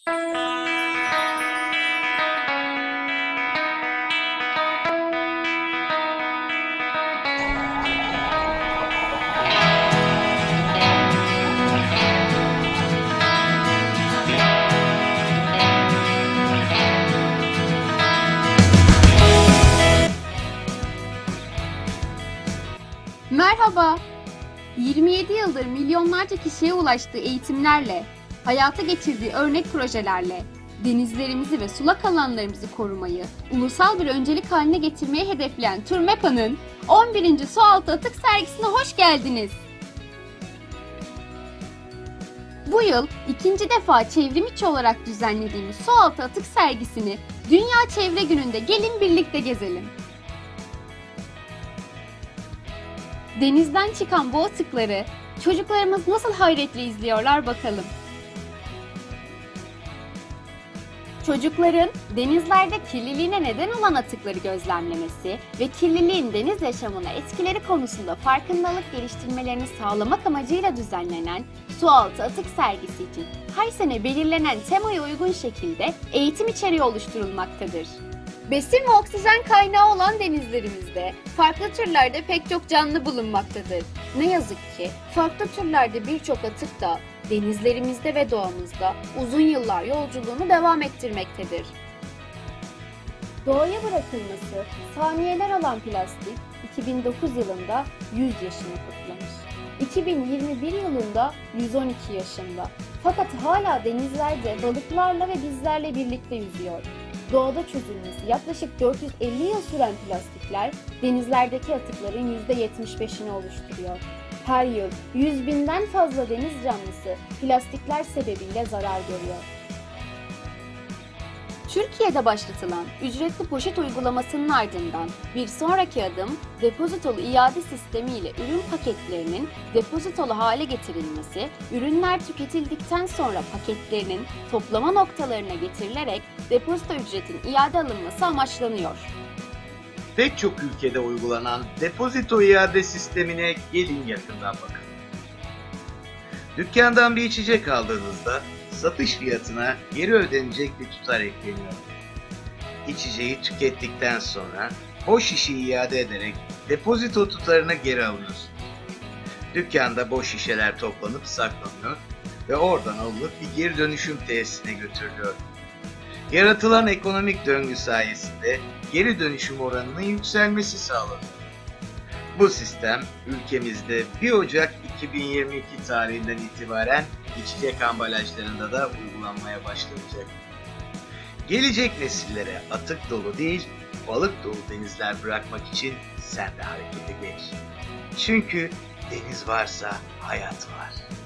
Merhaba. 27 yıldır milyonlarca kişiye ulaştığı eğitimlerle, hayata geçirdiği örnek projelerle, denizlerimizi ve sulak alanlarımızı korumayı ulusal bir öncelik haline getirmeyi hedefleyen TÜRMEPA'nın 11. Sualtı Atık sergisine hoş geldiniz. Bu yıl ikinci defa çevrimiçi olarak düzenlediğimiz Sualtı Atık sergisini Dünya Çevre Günü'nde gelin birlikte gezelim. Denizden çıkan bu atıkları çocuklarımız nasıl hayretle izliyorlar bakalım. Çocukların denizlerde kirliliğine neden olan atıkları gözlemlemesi ve kirliliğin deniz yaşamına etkileri konusunda farkındalık geliştirmelerini sağlamak amacıyla düzenlenen Sualtı Atık sergisi için her sene belirlenen temaya uygun şekilde eğitim içeriği oluşturulmaktadır. Besin ve oksijen kaynağı olan denizlerimizde farklı türlerde pek çok canlı bulunmaktadır. Ne yazık ki farklı türlerde birçok atık da denizlerimizde ve doğamızda uzun yıllar yolculuğunu devam ettirmektedir. Doğaya bırakılması saniyeler alan plastik 2009 yılında 100 yaşını kutlamış. 2021 yılında 112 yaşında. Fakat hala denizlerde balıklarla ve bizlerle birlikte yüzüyor. Doğada çözülmesi yaklaşık 450 yıl süren plastikler denizlerdeki atıkların %75'ini oluşturuyor. Her yıl 100.000'den fazla deniz canlısı plastikler sebebiyle zarar görüyor. Türkiye'de başlatılan ücretli poşet uygulamasının ardından bir sonraki adım depozitolu iade sistemi ile ürün paketlerinin depozitolu hale getirilmesi, ürünler tüketildikten sonra paketlerinin toplama noktalarına getirilerek depozito ücretin iade alınması amaçlanıyor. Pek çok ülkede uygulanan depozito iade sistemine gelin yakından bakın. Dükkandan bir içecek aldığınızda satış fiyatına geri ödenecek bir tutar ekleniyor. İçeceği tükettikten sonra o şişeyi iade ederek depozito tutarını geri alıyorsunuz. Dükkanda boş şişeler toplanıp saklanıyor ve oradan alınıp bir geri dönüşüm tesisine götürülüyor. Yaratılan ekonomik döngü sayesinde geri dönüşüm oranının yükselmesi sağlanıyor. Bu sistem ülkemizde 1 Ocak 2022 tarihinden itibaren içecek ambalajlarında da uygulanmaya başlanacak. Gelecek nesillere atık dolu değil, balık dolu denizler bırakmak için sen de harekete geç. Çünkü deniz varsa hayat var.